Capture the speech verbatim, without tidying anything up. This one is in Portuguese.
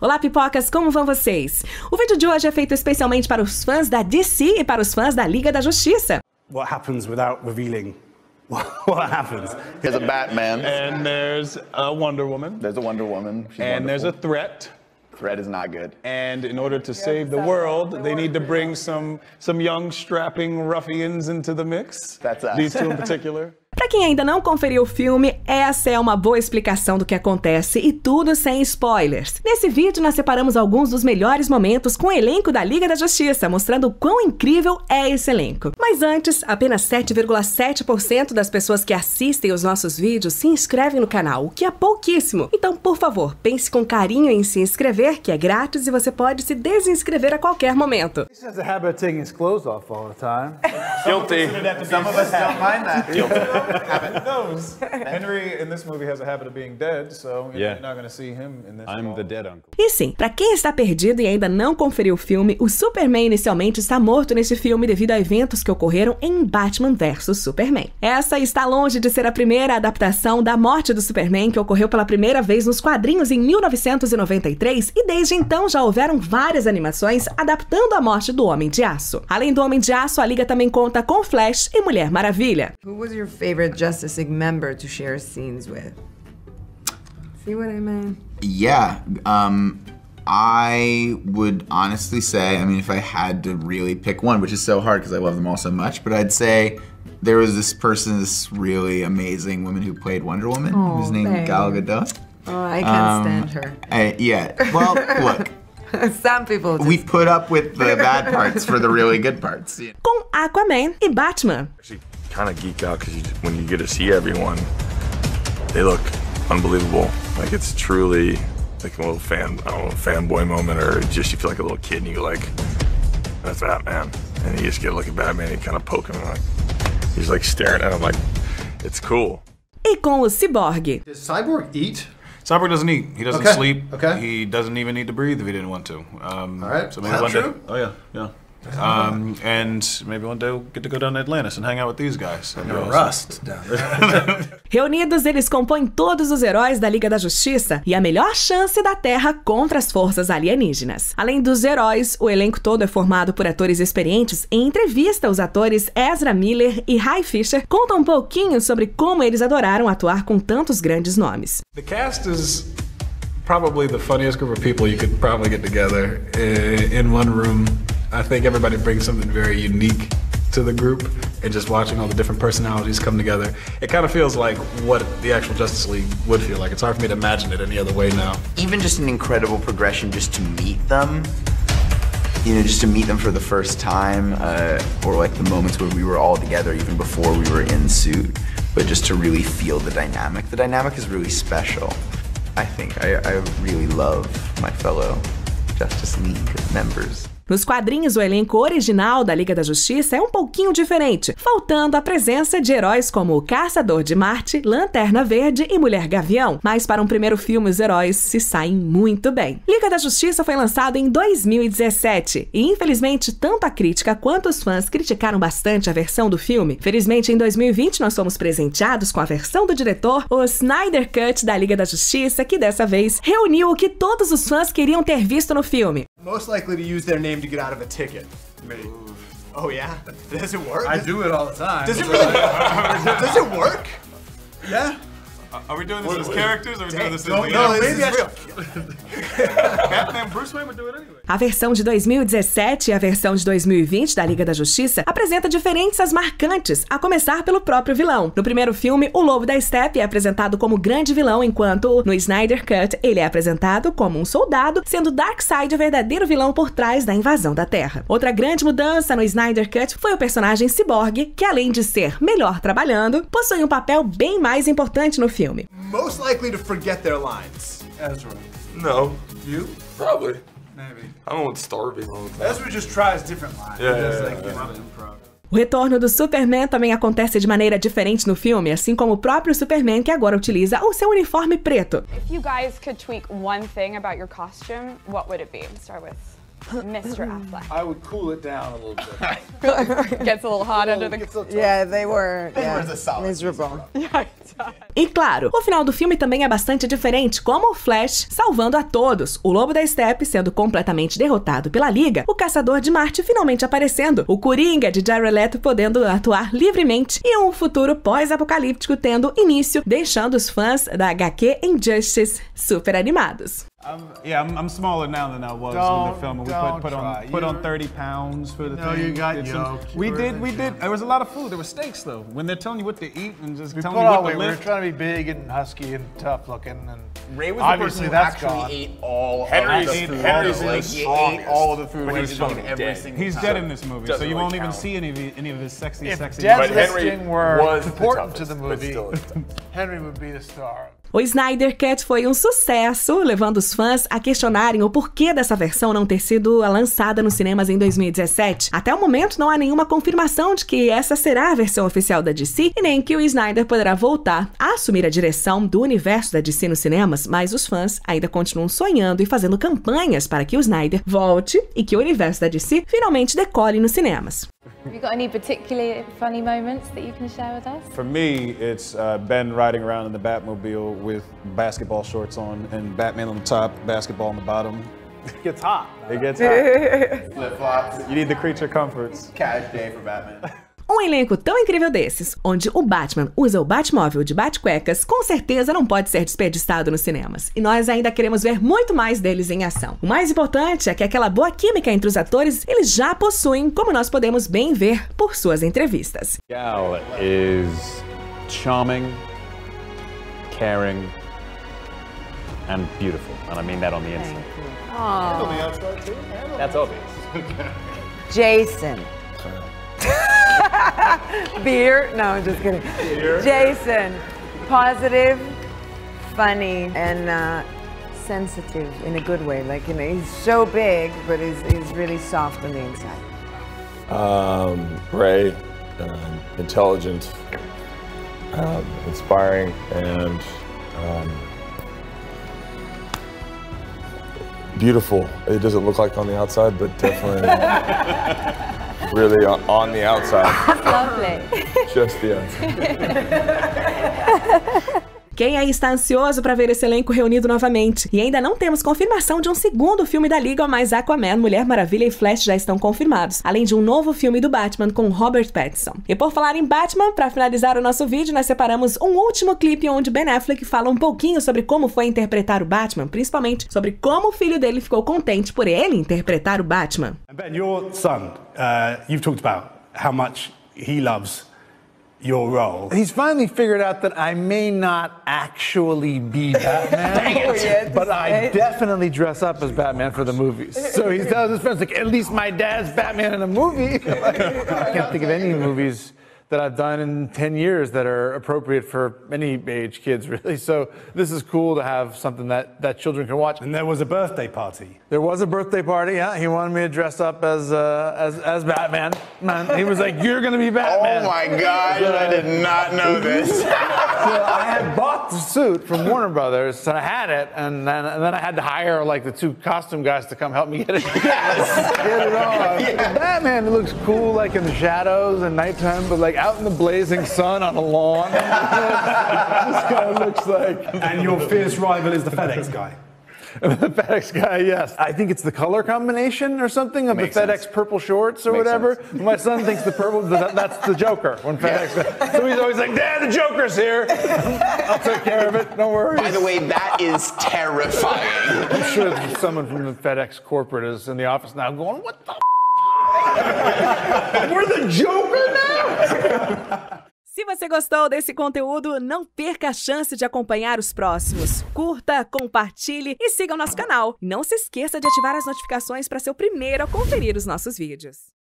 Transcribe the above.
Olá, pipocas, como vão vocês? O vídeo de hoje é feito especialmente para os fãs da D C e para os fãs da Liga da Justiça. What happens without revealing what happens? There's a Batman. And there's a Wonder Woman. There's a Wonder Woman. She's and wonderful. there's a threat. Threat is not good. And in order to save the world, they need to bring some some young strapping ruffians into the mix. That's us. These two in particular. Pra quem ainda não conferiu o filme, essa é uma boa explicação do que acontece e tudo sem spoilers. Nesse vídeo nós separamos alguns dos melhores momentos com o elenco da Liga da Justiça, mostrando o quão incrível é esse elenco. Mas antes, apenas sete vírgula sete por cento das pessoas que assistem os nossos vídeos se inscrevem no canal, o que é pouquíssimo. Então, por favor, pense com carinho em se inscrever, que é grátis e você pode se desinscrever a qualquer momento. He has a habit of taking his clothes off all the time. Guilty. Some of us don't mind that. Guilty. Habit knows. Henry in this movie has a habit of being dead, so Yeah. you're not going to see him in this. I'm the dead uncle. E sim, pra quem está perdido e ainda não conferiu o filme, o Superman inicialmente está morto nesse filme devido a eventos que ocorreram em Batman versus Superman. Essa está longe de ser a primeira adaptação da morte do Superman que ocorreu pela primeira vez nos quadrinhos em mil novecentos e noventa e três e desde então já houveram várias animações adaptando a morte do Homem de Aço. Além do Homem de Aço, a Liga também conta com Flash e Mulher Maravilha. Who was your favorite Justice League member to share scenes with? See what I mean? Yeah, um, I would honestly say, I mean, if I had to really pick one, which is so hard because I love them all so much, but I'd say there was this person, this really amazing woman who played Wonder Woman, Oh, who's named thanks. Gal Gadot. Oh, I can't Um, stand her. I, yeah, well, look, Some people just... we've put up with the bad parts for the really good parts. Com Aquaman e Batman. Actually kind of geek out because when you get to see everyone, they look unbelievable. Like it's truly like a little fan, I don't know, fanboy moment, or just you feel like a little kid and you like, that's Batman. And you just get looking at Batman and you kind of poke him, like he's like staring at him, like it's cool. E com o Cyborg. Does Cyborg eat? Cyborg doesn't eat. He doesn't Okay, sleep. okay. He doesn't even need to breathe if he didn't want to. Um, All right. So Is maybe that one true? day. Oh yeah, yeah. Um, and maybe one day we'll get to go down to Atlantis and hang out with these guys. That'd be awesome. Rust down there. Reunidos, eles compõem todos os heróis da Liga da Justiça e a melhor chance da Terra contra as forças alienígenas. Além dos heróis, o elenco todo é formado por atores experientes. Em entrevista, os atores Ezra Miller e Ray Fisher contam um pouquinho sobre como eles adoraram atuar com tantos grandes nomes. The cast is probably the funniest group of people you could probably get together in, in one room. I think everybody brings something very unique to the group, and just watching all the different personalities come together, it kind of feels like what the actual Justice League would feel like. It's hard for me to imagine it any other way now. Even just an incredible progression just to meet them, you know, just to meet them for the first time, uh, or like the moments where we were all together even before we were in suit, but just to really feel the dynamic. The dynamic is really special. I think I, I really love my fellow Justice League members. Nos quadrinhos, o elenco original da Liga da Justiça é um pouquinho diferente, faltando a presença de heróis como o Caçador de Marte, Lanterna Verde e Mulher Gavião. Mas para um primeiro filme, os heróis se saem muito bem. Liga da Justiça foi lançado em dois mil e dezessete e, infelizmente, tanto a crítica quanto os fãs criticaram bastante a versão do filme. Felizmente, em dois mil e vinte, nós fomos presenteados com a versão do diretor, o Snyder Cut da Liga da Justiça, que dessa vez reuniu o que todos os fãs queriam ter visto no filme. Most likely to use their name to get out of a ticket. Me. Oh yeah? Does it work? I do it all the time. Does it really? Does it work? Yeah? Are we doing this as characters, or are we doing this as No, no, maybe I Batman, Bruce Wayne would do it anyway. A versão de dois mil e dezessete e a versão de dois mil e vinte da Liga da Justiça apresenta diferenças marcantes, a começar pelo próprio vilão. No primeiro filme, o Lobo da Steppe é apresentado como grande vilão, enquanto no Snyder Cut ele é apresentado como um soldado, sendo Darkseid o verdadeiro vilão por trás da invasão da Terra. Outra grande mudança no Snyder Cut foi o personagem Cyborg, que além de ser melhor trabalhando, possui um papel bem mais importante no filme. Most likely to forget their lines. Ezra. No, You? probably. Maybe. I don't want starving all the time. Ezra just tries different lines. Yeah, He does, yeah, like, yeah. different improv. O retorno do Superman também acontece de maneira diferente no filme, assim como o próprio Superman, que agora utiliza o seu uniforme preto. If you guys could tweak one thing about your costume, what would it be? Start with Mister Affleck. I would cool it down a little bit. Gets a little hot under the... Yeah, they were yeah, miserable. E claro, o final do filme também é bastante diferente, como o Flash salvando a todos, o Lobo da Steppe sendo completamente derrotado pela Liga, o Caçador de Marte finalmente aparecendo, o Coringa de Jared Leto podendo atuar livremente e um futuro pós-apocalíptico tendo início, deixando os fãs da agá quê Injustice super animados. Um, yeah, I'm, I'm smaller now than I was Don't- when the film. We don't put, put on try. put on You're- thirty pounds for the No, thing. you got Did some- yoked. We You were did, in we the did. gym. There was a lot of food. There were steaks though. When they're telling you what to eat and just We telling put you on what weight. to We were lift. trying to be big and husky and tough looking, and Ray was the obviously person who that's actually gone. ate all Henry's- of the food. Henry's like, the he ate strongest. all of the food But when he's he was eating fucking every dead. single He's time. dead in this movie, so Doesn't you really won't even count. see any of the, any of his sexy, If sexy. deadlifting But Henry were was the important to toughest, the but movie, still the toughest. Henry would be the star. O Snyder Cut foi um sucesso, levando os fãs a questionarem o porquê dessa versão não ter sido lançada nos cinemas em dois mil e dezessete. Até o momento, não há nenhuma confirmação de que essa será a versão oficial da D C e nem que o Snyder poderá voltar a assumir a direção do universo da D C nos cinemas, mas os fãs ainda continuam sonhando e fazendo campanhas para que o Snyder volte e que o universo da D C finalmente decole nos cinemas. Have you got any particularly funny moments that you can share with us? For me, it's uh, Ben riding around in the Batmobile with basketball shorts on and Batman on the top, basketball on the bottom. It gets hot. It gets hot. Flip-flops. You need the creature comforts. Cash day for Batman. Um elenco tão incrível desses, onde o Batman usa o Batmóvel de bate-cuecas, com certeza não pode ser desperdiçado nos cinemas. E nós ainda queremos ver muito mais deles em ação. O mais importante é que aquela boa química entre os atores eles já possuem, como nós podemos bem ver por suas entrevistas. Gal is charming, caring, and beautiful. And I mean that on the inside. That's obvious. Jason. Beer? No, I'm just kidding. Jason. Positive, funny, and uh, sensitive in a good way. Like, you know, he's so big, but he's, he's really soft on the inside. Um, Ray, um, intelligent, um, inspiring, and um, beautiful. It doesn't look like on the outside, but definitely really on, on the outside. Lovely. Just the outside. Quem aí está ansioso para ver esse elenco reunido novamente? E ainda não temos confirmação de um segundo filme da Liga, mas Aquaman, Mulher Maravilha e Flash já estão confirmados, além de um novo filme do Batman com Robert Pattinson. E por falar em Batman, para finalizar o nosso vídeo, nós separamos um último clipe onde Ben Affleck fala um pouquinho sobre como foi interpretar o Batman, principalmente sobre como o filho dele ficou contente por ele interpretar o Batman. And Ben, your son, uh, you've talked about how much he loves your role. He's finally figured out that I may not actually be Batman, but I definitely dress up as Batman for the movies. So he tells his friends, like, at least my dad's Batman in a movie. Like, I can't think of any movies that I've done in ten years that are appropriate for any age kids, really. So this is cool to have something that, that children can watch. And there was a birthday party. There was a birthday party, yeah. He wanted me to dress up as uh, as, as Batman. Man, he was like, you're gonna be Batman. Oh my gosh, I did not know this. So I had bought the suit from Warner Brothers, so I had it, and then, and then I had to hire like the two costume guys to come help me get it, Yes. get it on. Yeah. Batman, it looks cool like in the shadows and nighttime, but like out in the blazing sun on a lawn. This guy looks like. And your fierce rival is the FedEx guy. The FedEx guy, yes. I think it's the color combination or something of Makes the FedEx sense. purple shorts or Makes whatever. sense. My son thinks the purple, that, that's the Joker when FedEx. So he's always like, Dad, the Joker's here. I'll take care of it, no worries. By the way, that is terrifying. I'm sure there's someone from the FedEx corporate is in the office now going, what the f***? We're the Joker now? Se você gostou desse conteúdo, não perca a chance de acompanhar os próximos. Curta, compartilhe e siga o nosso canal. Não se esqueça de ativar as notificações para ser o primeiro a conferir os nossos vídeos.